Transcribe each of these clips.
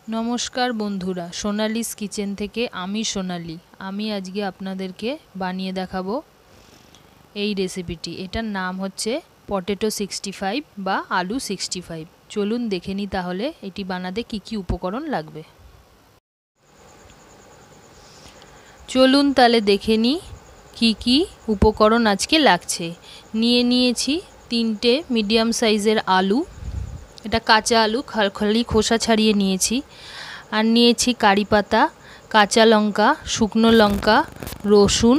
নমস্কার বন্ধুরা, সোনালিস কিচেন থেকে আমি সোনালি। আমি আজকে আপনাদেরকে বানিয়ে দেখাবো এই রেসিপিটি। এটার নাম হচ্ছে পটেটো 65 বা আলু 65। চলুন দেখে নিই তাহলে এটি বানাতে কি কি উপকরণ লাগবে। চলুন তাহলে দেখে নিই কি কি উপকরণ আজকে লাগছে। নিয়েছি 3টে মিডিয়াম সাইজের আলু। এটা কাঁচা আলু, খালি খোসা ছাড়িয়ে নিয়েছি। আর নিয়েছি কারি পাতা, কাঁচা লঙ্কা, শুকনো লঙ্কা, রসুন।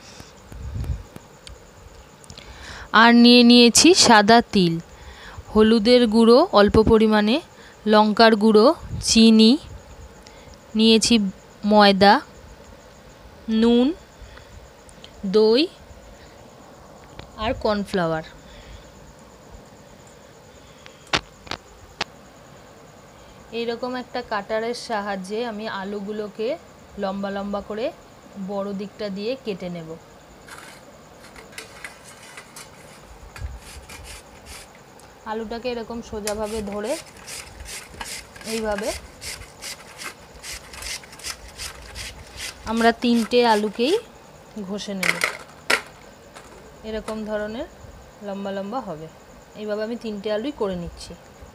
আর নিয়েছি সাদা তিল, হলুদের গুঁড়ো অল্প পরিমাণে, লঙ্কার গুঁড়ো, চিনি, নিয়েছি ময়দা, নুন, দই আর কর্নফ্লাওয়ার। এইরকম একটা কাটারের সাহায্যে আমি আলুগুলোকে লম্বা লম্বা করে বড় দিকটা দিয়ে কেটে নেব। আলুটাকে এরকম সোজাভাবে ধরে এইভাবে আমরা 3টে আলুকেই ঘষে নেব। এরকম ধরনের লম্বা লম্বা হবে। এইভাবে আমি 3টে আলুই করে নিচ্ছি।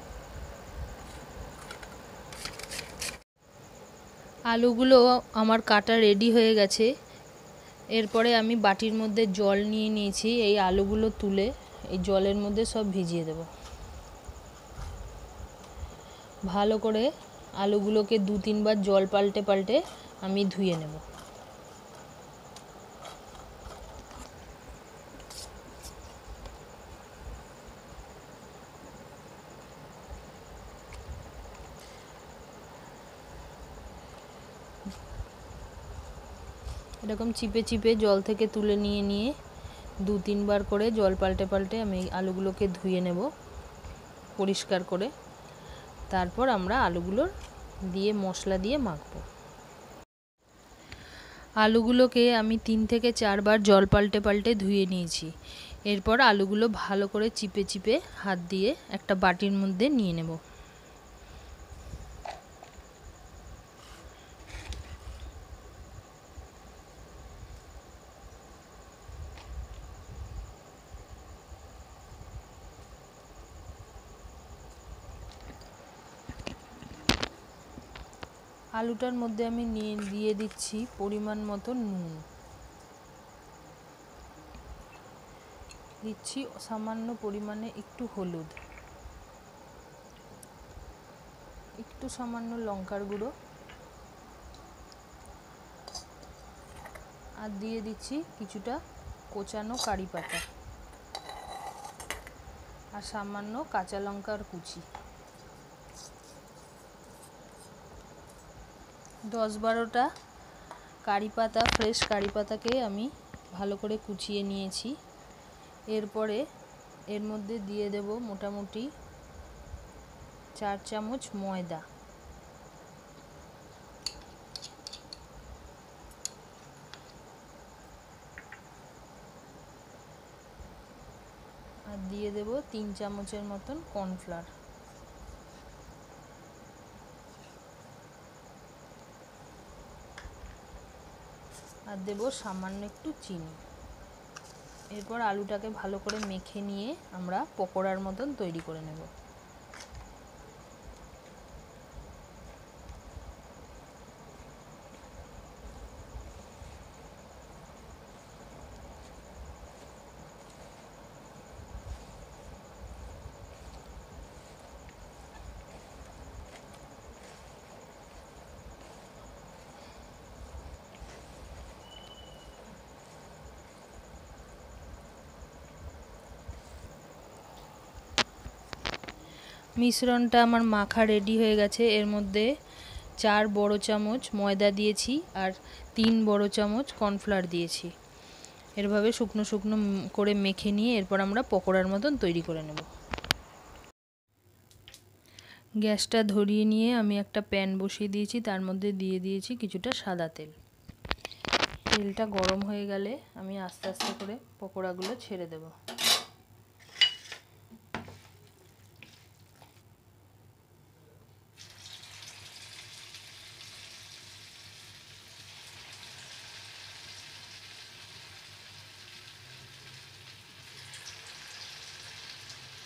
আলুগুলো আমার কাটা রেডি হয়ে গেছে। এরপরে আমি বাটির মধ্যে জল নিয়ে নিয়েছি। এই আলুগুলো তুলে এই জলের মধ্যে সব ভিজিয়ে দেব। ভালো করে আলুগুলোকে 2-3 বার জল পাল্টে পাল্টে আমি ধুয়ে নেব। এরকম চিপে চিপে জল থেকে তুলে নিয়ে 2-3 বার করে জল পাল্টে পাল্টে আমি আলুগুলোকে ধুয়ে নেব পরিষ্কার করে। তারপর আমরা আলুগুলো দিয়ে মশলা দিয়ে মাখবো। আলুগুলোকে আমি 3 থেকে 4 বার জল পাল্টে পাল্টে ধুয়ে নিয়েছি। এরপর আলুগুলো ভালো করে চিপে চিপে হাত দিয়ে একটা বাটির মধ্যে নিয়ে নেব। আলুটার মধ্যে আমি দিয়ে দিচ্ছি পরিমাণ মতো নুন, দিচ্ছি সামান্য পরিমাণে একটু হলুদ, একটু সামান্য লঙ্কার গুঁড়ো, আর দিয়ে দিচ্ছি কিছুটা কোচানো কারি পাতা আর সামান্য কাঁচা লঙ্কার কুচি। 10-12টা কারি পাতা, ফ্রেশ কারি পাতাকে আমি ভালো করে কুচিয়ে নিয়েছি। এরপরে এর মধ্যে দিয়ে দেব মোটামুটি 4 চামচ ময়দা, আর দিয়ে দেব 3 চামচের মতন কর্নফ্লাওয়ার, আর দেব সামান্য একটু চিনি। এরপর আলুটাকে ভালো করে মেখে নিয়ে আমরা পকোড়ার মতন তৈরি করে নেব। মিশ্রণটা আমার মাখা রেডি হয়ে গেছে। এর মধ্যে 4 বড় চামচ ময়দা দিয়েছি আর 3 বড় চামচ কর্নফ্লাওয়ার দিয়েছি। এভাবে শুকনো শুকনো করে মেখে নিয়ে এরপর আমরা পকোড়ার মতন তৈরি করে নেব। গ্যাসটা ধরিয়ে নিয়ে আমি একটা প্যান বসিয়ে দিয়েছি, তার মধ্যে দিয়ে দিয়েছি কিছুটা সাদা তেল। তেলটা গরম হয়ে গেলে আমি আস্তে আস্তে করে পকোড়াগুলো ছেড়ে দেব।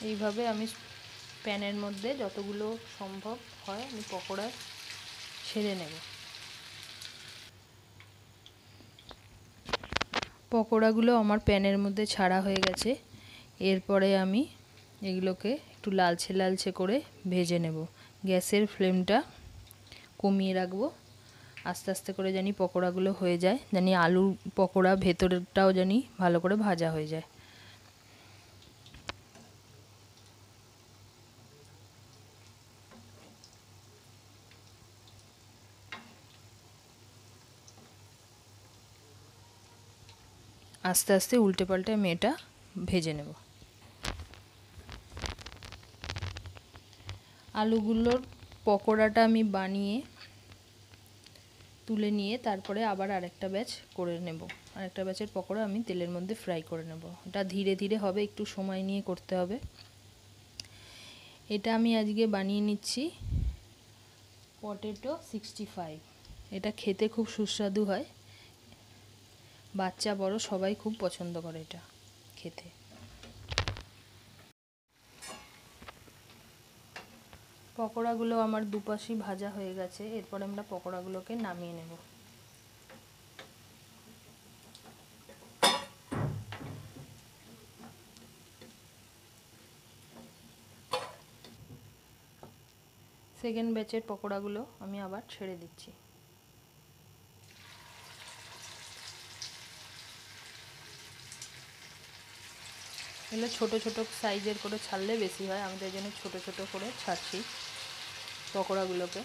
এইভাবে আমি প্যানের মধ্যে যতগুলো সম্ভব হয় আমি পকোড়া ছেড়ে নেব। পকোড়াগুলো আমার প্যানের মধ্যে ছাড়া হয়ে গেছে। এরপরে আমি এগুলোকে একটু লালচে লালচে করে ভেজে নেব। গ্যাসের ফ্লেমটা কমিয়ে রাখবো, আস্তে আস্তে করে জানি পকোড়াগুলো হয়ে যায়, জানি আলুর পকোড়া ভেতরটাও জানি ভালো করে ভাজা হয়ে যায়। আস্তে আস্তে উল্টে পাল্টে আমি এটা ভেজে নেব। আলুগুলোর পকোড়াটা আমি বানিয়ে তুলে নিয়ে তারপরে আবার আরেকটা ব্যাচ করে নেব। আরেকটা ব্যাচের পকোড়া আমি তেলের মধ্যে ফ্রাই করে নেব। এটা ধীরে ধীরে হবে, একটু সময় নিয়ে করতে হবে। এটা আমি আজকে বানিয়ে নিচ্ছি পটেটো 65। এটা খেতে খুব সুস্বাদু হয়, বাচ্চা বড় সবাই খুব পছন্দ করে এটা খেতে। পকোড়াগুলো আমার দুপাশই ভাজা হয়ে গেছে। এরপর আমরা পকোড়াগুলোকে নামিয়ে নেব। সেকেন্ড ব্যাচের পকোড়াগুলো আমি আবার ছেড়ে দিচ্ছি। এগুলো ছোটো ছোটো সাইজের করে ছাড়লে বেশি হয়, আমি তাই জন্য ছোটো ছোটো করে ছাড়ছি পকোড়াগুলোকে।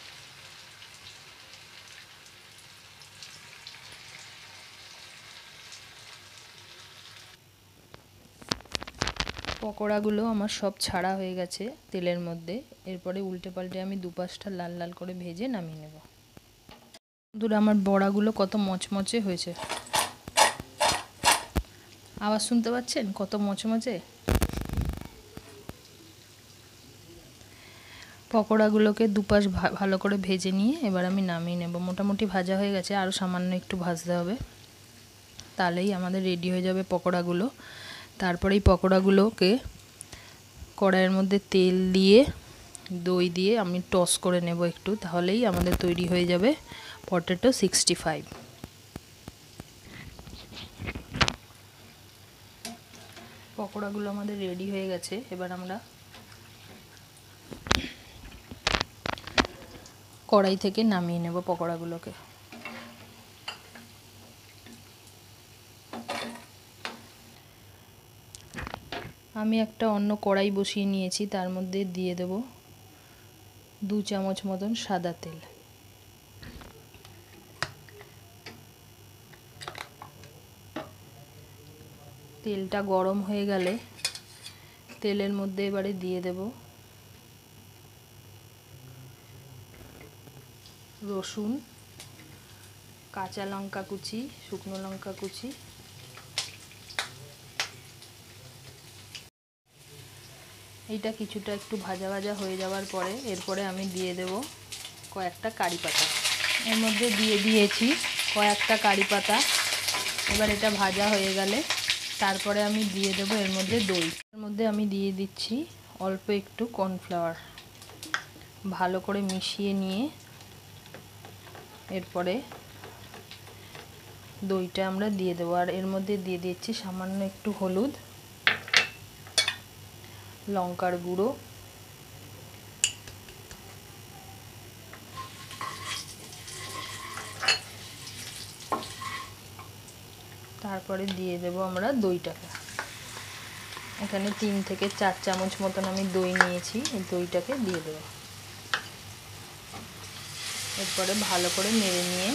পকোড়াগুলো আমার সব ছাড়া হয়ে গেছে তেলের মধ্যে। এরপরে উল্টে পাল্টে আমি দুপাশটা লাল লাল করে ভেজে নামিয়ে নেব। বন্ধুরা, আমার বড়াগুলো কত মচমচে হয়েছে, আওয়াজ শুনতে পাচ্ছেন কত মচমচে। পকোড়াগুলোকে দুপাশ ভালো করে ভেজে নিয়ে এবার আমি নামিয়ে নেব। মোটামুটি ভাজা হয়ে গেছে, আরও সামান্য একটু ভাজতে হবে, তাহলেই আমাদের রেডি হয়ে যাবে পকোড়াগুলো। তারপরে এই পকোড়াগুলোকে কড়াইয়ের মধ্যে তেল দিয়ে দই দিয়ে আমি টস করে নেব একটু, তাহলেই আমাদের তৈরি হয়ে যাবে পটেটো 65। পকোড়াগুলো আমাদের রেডি হয়ে গেছে। এবার আমরা কড়াই থেকে নামিয়ে নেব পকোড়াগুলোকে। আমি একটা অন্য কড়াই বসিয়ে নিয়েছি, তার মধ্যে দিয়ে দেব 2 চামচ মতন সাদা তেল। তেলটা গরম হয়ে গেলে তেলের মধ্যে এবারে দিয়ে দেব রসুন, কাঁচা লঙ্কা কুচি, শুকনো লঙ্কা কুচি, এইটা কিছুটা একটু ভাজা ভাজা হয়ে যাওয়ার পরে এরপরে আমি দিয়ে দেব কয়েকটা কারি পাতা। এর মধ্যে দিয়ে দিয়েছি কয়েকটা কারি পাতা। এবার এটা ভাজা হয়ে গেলে তারপরে আমি দিয়ে দেব এর মধ্যে দই। এর মধ্যে আমি দিয়ে দিচ্ছি অল্প একটু কর্নফ্লাওয়ার। ভালো করে মিশিয়ে নিয়ে এরপরে দইটা আমরা দিয়ে দেবো। আর এর মধ্যে দিয়ে দিচ্ছি সামান্য একটু হলুদ, লঙ্কার গুঁড়ো, তারপরে দিয়ে দেব আমরা দইটাকে। এখানে 3 থেকে 4 চামচ মতন আমি দই নিয়েছি, এই দইটাকে দিয়ে দেব। এরপরে ভালো করে নেড়ে নিয়ে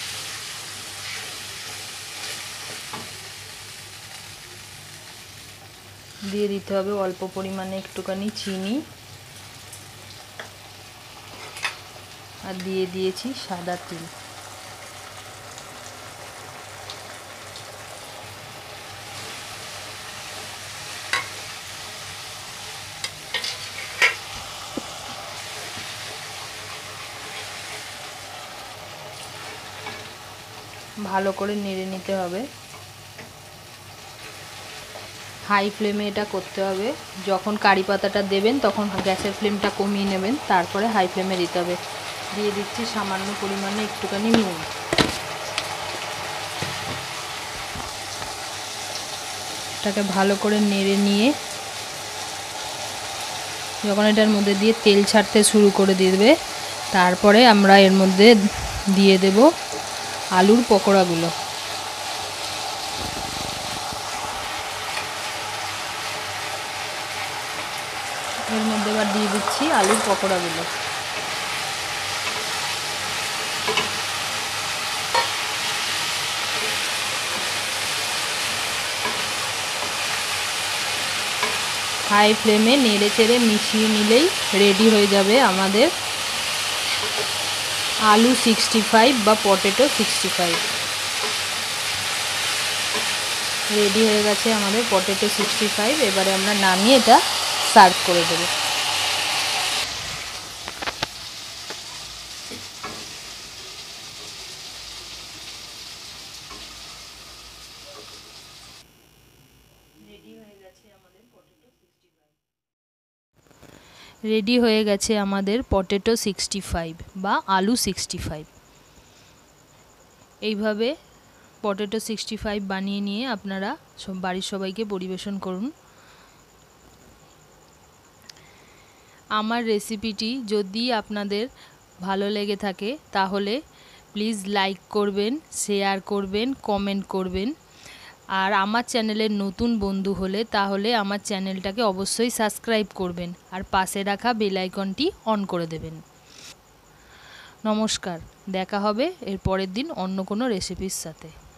দিয়ে দিতে হবে অল্প পরিমাণে একটুখানি চিনি, আর দিয়ে দিয়েছি সাদা তিল। ভালো করে নেড়ে নিতে হবে। হাই ফ্লেমে এটা করতে হবে। যখন কারি পাতাটা দেবেন তখন গ্যাসের ফ্লেমটা কমিয়ে নেবেন, তারপরে হাই ফ্লেমে দিতে হবে। দিয়ে দিচ্ছি সামান্য পরিমাণে একটুখানি নুন। এটাকে ভালো করে নেড়ে নিয়ে যখন এটার মধ্যে দিয়ে তেল ছাড়তে শুরু করে দেবে, তারপরে আমরা এর মধ্যে দিয়ে দেব আলুর পকোড়াগুলো। এর মধ্যে এবার দিয়ে দিচ্ছি আলুর পকোড়াগুলো। হাই ফ্লেমে নেড়ে চেড়ে মিশিয়ে নিলেই রেডি হয়ে যাবে আমাদের আলু 65 বা পটেটো 65। রেডি হয়ে গেছে আমাদের পটেটো 65। এবারে আমরা নামিয়ে এটা সার্ভ করে দেব। রেডি হয়ে গেছে আমাদের পটেটো 65 বা আলু 65। এইভাবে পটেটো 65 বানিয়ে নিয়ে আপনারা বাড়ির সবাইকে পরিবেশন করুন। আমার রেসিপিটি যদি আপনাদের ভালো লেগে থাকে তাহলে প্লিজ লাইক করবেন, শেয়ার করবেন, কমেন্ট করবেন। আর আমার চ্যানেলের নতুন বন্ধু হলে তাহলে আমার চ্যানেলটাকে অবশ্যই সাবস্ক্রাইব করবেন আর পাশে রাখা বেল আইকনটি অন করে দেবেন। নমস্কার, দেখা হবে এর পরের দিন অন্য কোনো রেসিপির সাথে।